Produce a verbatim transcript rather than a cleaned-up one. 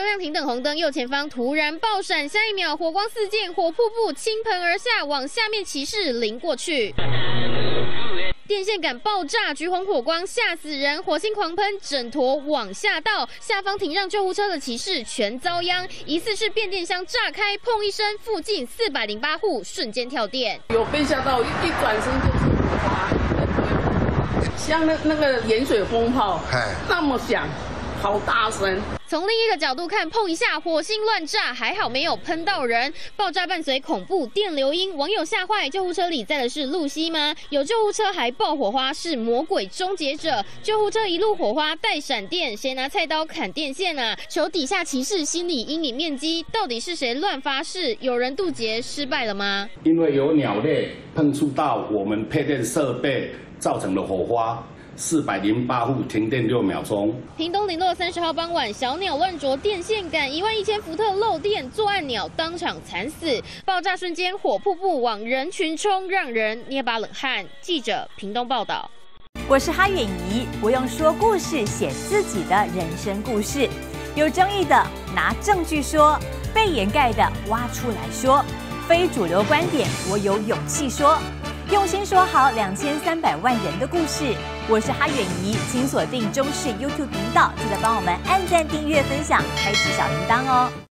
车辆停等红灯，右前方突然爆闪，下一秒火光四溅，火瀑布倾盆而下，往下面骑士淋过去。 电线杆爆炸，橘红火光吓死人，火星狂喷，整坨往下倒，下方停让救护车的骑士全遭殃，疑似是变电箱炸开，砰一声，附近四百零八户瞬间跳电。 有被吓到，一一转身就是火花，像那那个盐水风炮，那么响，好大声。 从另一个角度看，砰一下，火星乱炸，还好没有喷到人。爆炸伴随恐怖电流音，网友吓坏。救护车里载的是露西吗？有救护车还爆火花，是魔鬼终结者。救护车一路火花带闪电，谁拿菜刀砍电线啊？求底下骑士心理阴影面积，到底是谁乱发誓？有人渡劫失败了吗？ 因为有鸟类碰触到我们配电设备，造成的火花。 四百零八户停电六秒钟。 屏东林落三十号傍晚，小鸟乱啄电线杆，一万一千伏特漏电，作案鸟当场惨死。爆炸瞬间，火瀑布往人群冲，让人捏把冷汗。记者屏东报道。 我是哈远怡，我用说故事写自己的人生故事。有争议的拿证据说，被掩盖的挖出来说，非主流观点我有勇气说。 用心说好两千三百万人的故事，我是哈远怡，请锁定中视 YouTube 频道，记得帮我们按赞、订阅、分享，开启小铃铛哦。